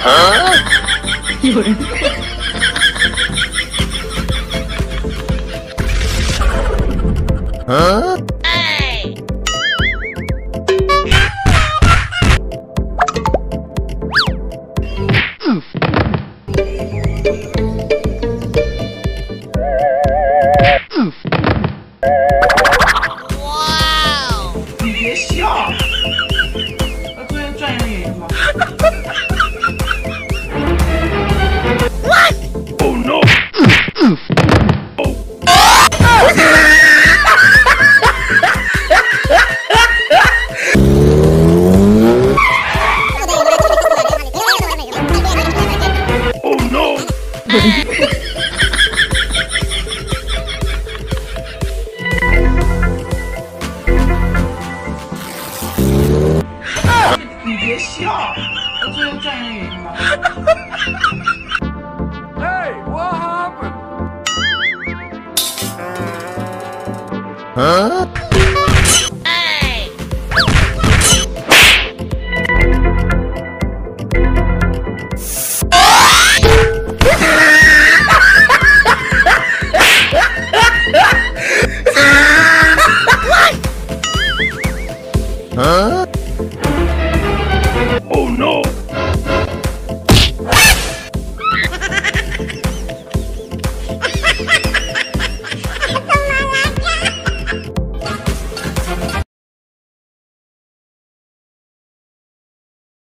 有人。 你别笑，那昨天转移的原因吗？Oh no! Oh no! 你别笑，那昨天转移的原因吗？Hey, what happened?